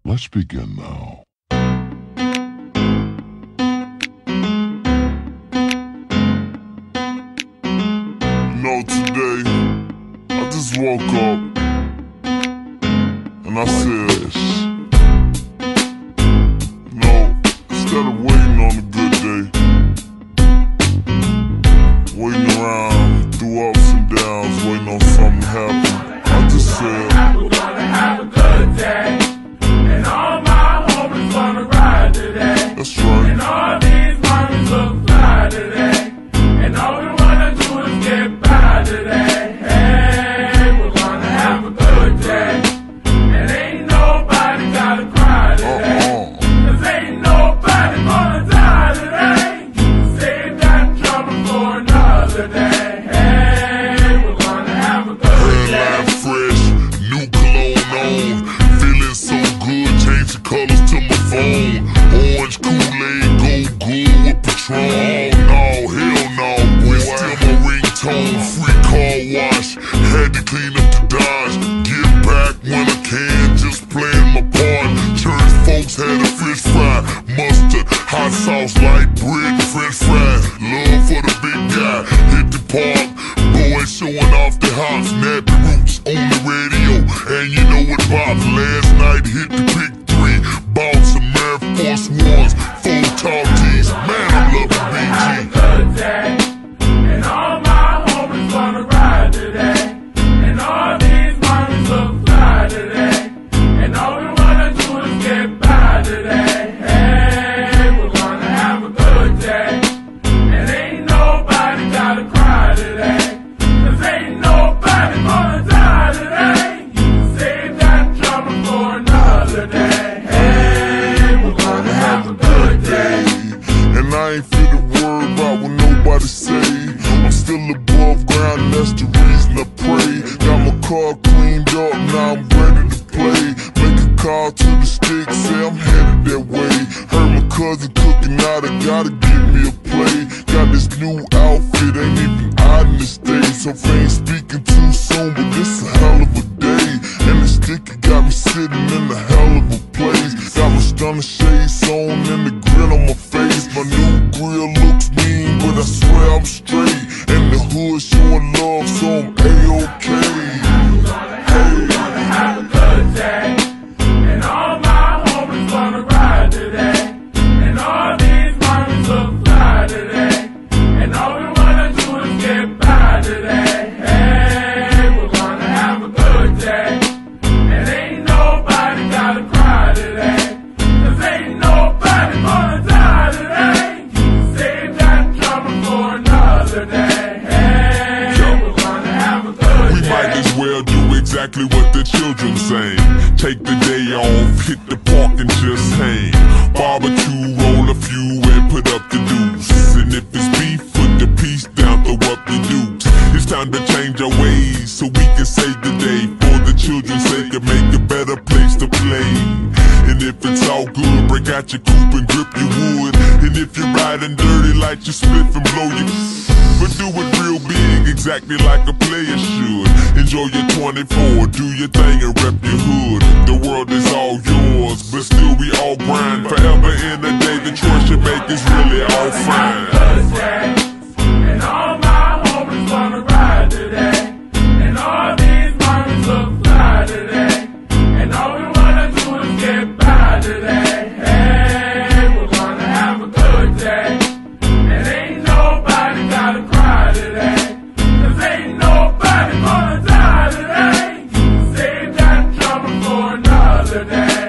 Let's begin now. You know, today, I just woke up and I said, no, instead of waiting on a good day, waiting around through ups and downs, waiting on something to happen, I just said, we're gonna have a good day, and all my homies gonna ride today. That's right. And all these mommies look fly today, and all we wanna do is get by today. Hey, we're gonna have a good day, and ain't nobody gotta cry today, 'cause ain't nobody gonna die today. You can save that trouble for another day. Hey, we're gonna have a good day. Hairline fresh, new cologne on, feeling so good, change the colors to my phone. Orange Kool-Aid, go good with Patron. No, hell no, boy, still my ringtone. Free car wash, had to clean up the Dodge. Get back when I can, just playing my part. Church folks had a fish fry, mustard, hot sauce, light bread, and French fries. Love for the big guy, hit the park. Boys showing off the hops, nappy roots on the radio, and you know what pops. Last night hit the pick 3, bought some Air Force Ones, 4 tall tees. Man, I'm loving BG. Good day, and all my homies gonna ride today, and all these mommies look fly today, and all we wanna do is get by today. Hey, we're gonna have a good day, and ain't nobody gotta cry today, 'cause ain't nobody gonna die today. You can save that trouble for another day. Hey, we're gonna have a good day. And I ain't fit to worry about what nobody say. I'm still above ground, and that's the reason I pray. Got my car cleaned up, now I'm ready to play. Make a call to the stick, say I'm headed that way. Heard my cousin cooking out, I gotta get me a play. Got this new outfit, ain't even out in the States. So if I ain't speaking too soon, but this a hell of a day. And the sticker got me sitting in a hell of a place. Got my stunner shades on and the grin on my face. My new grill looks mean, but I swear I'm straight. And the hood showing love, so I'm A-OK. We're gonna have a good day, and all my homies gonna ride today, and all these mommies look fly today, and all we wanna do is get by today. Hey, we're gonna have a good day, and ain't nobody gotta cry today, 'cause ain't nobody gonna die today. You can save that trouble for another day. Hey, we're gonna have a good We day. might as well do exactly what the children say. Take the day off, hit the park and just hang. Barbecue, roll a few and put up the deuce. And if it's beef, put the piece down, throw up the dukes. It's time to change our ways so we can save the day. For the children's sake and make a better place to play. And if it's all good, break out your coupe and grip your wood. And if you're riding dirty, light your spliff and blow your. But do it real big, exactly like a player should. Enjoy your 24, do your thing and rep your hood. The world is all yours, but still we all grind. Forever in the day, the choice you make is really all fine. Good day, and all my homies gonna ride today, and all these mommies look fly today, and all we wanna do is get by today. Hey, we're gonna have a good day, and ain't nobody gotta cry today, 'cause ain't nobody gonna die today. You can save that trouble for another day.